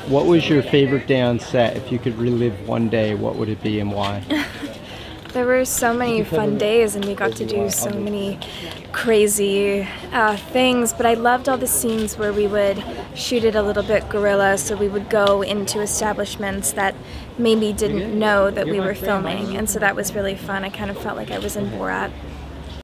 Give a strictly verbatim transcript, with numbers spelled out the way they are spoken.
What was your favorite day on set? If you could relive one day, what would it be and why? There were so many fun days and we got to do so many crazy uh, things, but I loved all the scenes where we would shoot it a little bit guerrilla, so we would go into establishments that maybe didn't know that we were filming, and so that was really fun. I kind of felt like I was in Borat.